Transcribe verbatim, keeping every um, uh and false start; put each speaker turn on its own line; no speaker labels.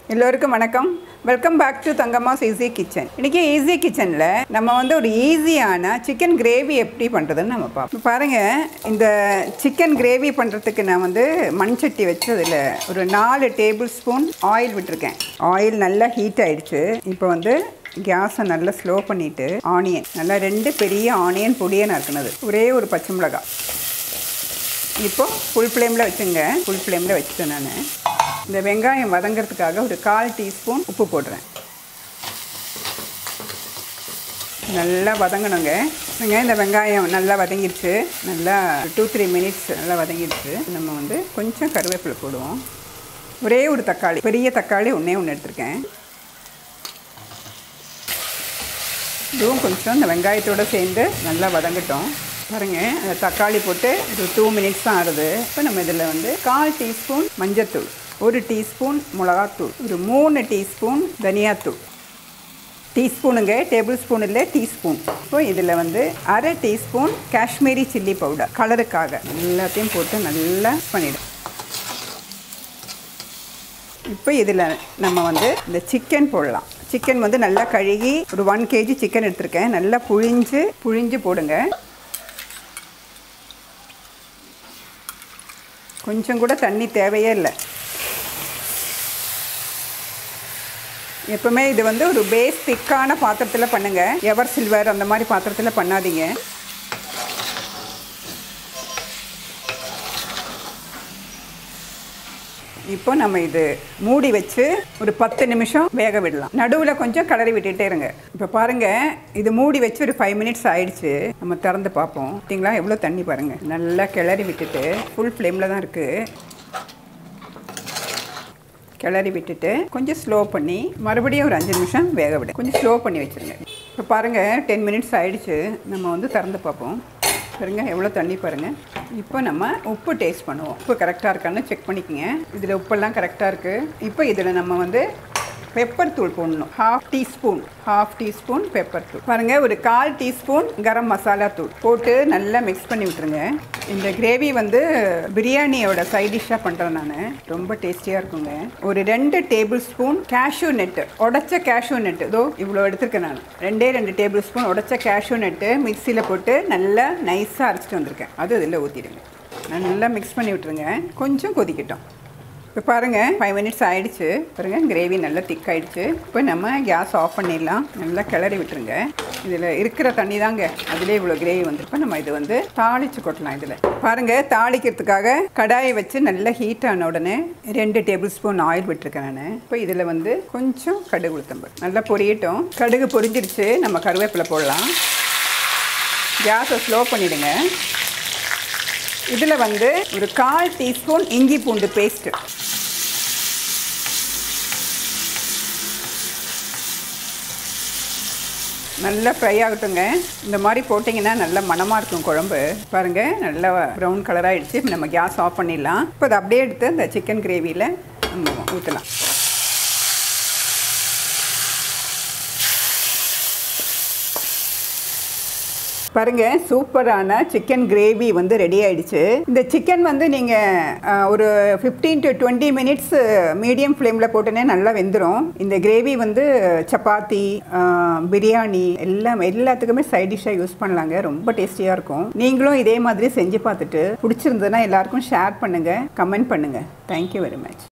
எல்லோருக்கும் வணக்கம். Welcome back to Thangamma's easy kitchen. இன்றைக்கி ஈஸி கிச்சனில் நம்ம வந்து ஒரு ஈஸியான சிக்கன் கிரேவி எப்படி பண்ணுறதுன்னு நம்ம பார்ப்போம். பாருங்கள், இந்த சிக்கன் கிரேவி பண்ணுறதுக்கு நான் வந்து மண் சட்டி வச்சு அதில் ஒரு நாலு டேபிள் ஸ்பூன் ஆயில் விட்டுருக்கேன். ஆயில் நல்லா ஹீட் ஆகிடுச்சு. இப்போ வந்து கேஸை நல்லா ஸ்லோ பண்ணிவிட்டு ஆனியன் நல்லா ரெண்டு பெரிய ஆனியன் பொடியாக நறுக்குனது, ஒரே ஒரு பச்சை மிளகாய். இப்போது ஃபுல் ஃப்ளேமில் வச்சுங்க. ஃபுல் ஃப்ளேமில் வச்சுட்டேன். நான் இந்த வெங்காயம் வதங்கிறதுக்காக ஒரு கால் டீஸ்பூன் உப்பு போடுறேன். நல்லா வதங்கணுங்க. இந்த வெங்காயம் நல்லா வதங்கிடுச்சு. நல்லா டூ த்ரீ மினிட்ஸ் நல்லா வதங்கிடுச்சு. நம்ம வந்து கொஞ்சம் கருவேப்பிலை போடுவோம். ஒரே ஒரு தக்காளி, பெரிய தக்காளி ஒன்றே ஒன்று எடுத்துருக்கேன். இதுவும் கொஞ்சம் இந்த வெங்காயத்தோடு சேர்ந்து நல்லா வதங்கட்டும். பாருங்கள், அந்த தக்காளி போட்டு ஒரு டூ மினிட்ஸ் தான் ஆகுது. இப்போ நம்ம இதில் வந்து கால் டீஸ்பூன் மஞ்சத்தூள், ஒரு டீஸ்பூன் மிளகாத்தூள், ஒரு மூணு டீஸ்பூன் தனியாத்தூள். டீஸ்பூனுங்க, டேபிள் ஸ்பூன் இல்லை, டீஸ்பூன். இப்போ இதில் வந்து அரை டீஸ்பூன் காஷ்மீரி சில்லி பவுடர், கலருக்காக. எல்லாத்தையும் போட்டு நல்லா பண்ணிவிடும். இப்போ இதில் நம்ம வந்து இந்த சிக்கன் போடலாம். சிக்கன் வந்து நல்லா கழுகி ஒரு ஒன் கேஜி சிக்கன் எடுத்துருக்கேன். நல்லா புழிஞ்சு புழிஞ்சு போடுங்க. கொஞ்சம் கூட தண்ணி தேவையே இல்லை. எப்பவுமே இது வந்து ஒரு பேஸ் திக்கான பாத்திரத்தில் பண்ணுங்கள். எவர் சில்வர் அந்த மாதிரி பாத்திரத்தில் பண்ணாதீங்க. இப்போ நம்ம இது மூடி வச்சு ஒரு பத்து நிமிஷம் வேக விடலாம். நடுவில் கொஞ்சம் கிளறி விட்டுட்டே இருங்க. இப்போ பாருங்கள், இது மூடி வச்சு ஒரு ஃபைவ் மினிட்ஸ் ஆயிடுச்சு. நம்ம திறந்து பார்ப்போம். பார்த்தீங்களா எவ்வளோ தண்ணி பாருங்கள். நல்லா கிளறி விட்டுட்டு ஃபுல் ஃப்ளேமில் தான் இருக்குது. கிளறி விட்டுட்டு கொஞ்சம் ஸ்லோ பண்ணி மறுபடியும் ஒரு அஞ்சு நிமிஷம் வேக விட கொஞ்சம் ஸ்லோ பண்ணி வச்சுருங்க. இப்போ பாருங்கள், டென் மினிட்ஸ் ஆகிடுச்சு. நம்ம வந்து திறந்து பார்ப்போம். பாருங்கள் எவ்வளோ தண்ணி பாருங்கள். இப்போ நம்ம உப்பு டேஸ்ட் பண்ணுவோம். உப்பு கரெக்டாக இருக்கான்னு செக் பண்ணிக்கோங்க. இதில் உப்பெல்லாம் கரெக்டாக இருக்குது. இப்போ இதில் நம்ம வந்து பெப்பர் தூள் போடணும். Half teaspoon half teaspoon pepper தூள். பாருங்கள், ஒரு கால் டீஸ்பூன் கரம் மசாலா தூள் போட்டு நல்லா மிக்ஸ் பண்ணி விட்டுருங்க. இந்த கிரேவி வந்து பிரியாணியோட சைட் டிஷ்ஷாக பண்ணுறேன் நான். ரொம்ப டேஸ்டியாக இருக்குங்க. ஒரு ரெண்டு டேபிள் ஸ்பூன் கேஷ்யூ நட்டு, உடச்ச கேஷ்யூ நட்டு, இதோ இவ்வளோ எடுத்துருக்கேன் நான். ரெண்டே ரெண்டு டேபிள் ஸ்பூன் உடச்ச கேஷ்யூ நட்டு மிக்சியில் போட்டு நல்லா நைஸாக அரைச்சிட்டு வந்திருக்கேன். அது இதில் ஊற்றிடுங்க. நல்லா மிக்ஸ் பண்ணி விட்டுருங்க. கொஞ்சம் கொதிக்கட்டும். இப்போ பாருங்கள், ஃபைவ் மினிட்ஸ் ஆகிடுச்சு. பாருங்கள், கிரேவி நல்லா திக் ஆகிடுச்சு. இப்போ நம்ம கேஸ் ஆஃப் பண்ணிடலாம். நல்லா கிளறி விட்டுருங்க. இதில் இருக்கிற தண்ணி தாங்க, அதிலே இவ்வளோ கிரேவி வந்துருப்போ நம்ம இது வந்து தாளித்து கொட்டலாம். இதில் பாருங்கள், தாளிக்கிறதுக்காக கடாயை வச்சு நல்லா ஹீட் ஆன உடனே ரெண்டு டேபிள் ஸ்பூன் ஆயில் விட்டுருக்கேன் நான். இப்போ இதில் வந்து கொஞ்சம் கடுகு உளுத்தம்பருப்பு நல்லா பொரியட்டும். கடுகு பொரிஞ்சிருச்சு. நம்ம கருவேப்பிலை போடலாம். கேஸை ஸ்லோ பண்ணிவிடுங்க. இதில் வந்து ஒரு கால் டீஸ்பூன் இஞ்சி பூண்டு பேஸ்ட்டு, நல்லா ஃப்ரை ஆகட்டுங்க. இந்த மாதிரி போட்டிங்கன்னா நல்ல மணமாக இருக்கும் குழம்பு. பாருங்கள், நல்லா ப்ரௌன் கலர் ஆகிடுச்சு. இப்போ நம்ம கேஸ் ஆஃப் பண்ணிடலாம். இப்போ அதை அப்படியே எடுத்து அந்த சிக்கன் கிரேவியில் நம்ம ஊற்றலாம். பாருங்கள், சூப்பரான சிக்கன் கிரேவி வந்து ரெடி ஆகிடுச்சு. இந்த சிக்கன் வந்து நீங்கள் ஒரு fifteen to twenty minutes medium ஃப்ளேமில் போட்டுனே நல்லா வெந்துடும். இந்த கிரேவி வந்து சப்பாத்தி, பிரியாணி எல்லாம் எல்லாத்துக்குமே சைட் டிஷ்ஷாக யூஸ் பண்ணலாங்க. ரொம்ப டேஸ்டியாக இருக்கும். நீங்களும் இதே மாதிரி செஞ்சு பார்த்துட்டு பிடிச்சிருந்ததுன்னா எல்லாருக்கும் ஷேர் பண்ணுங்கள், கமெண்ட் பண்ணுங்கள். Thank you very much.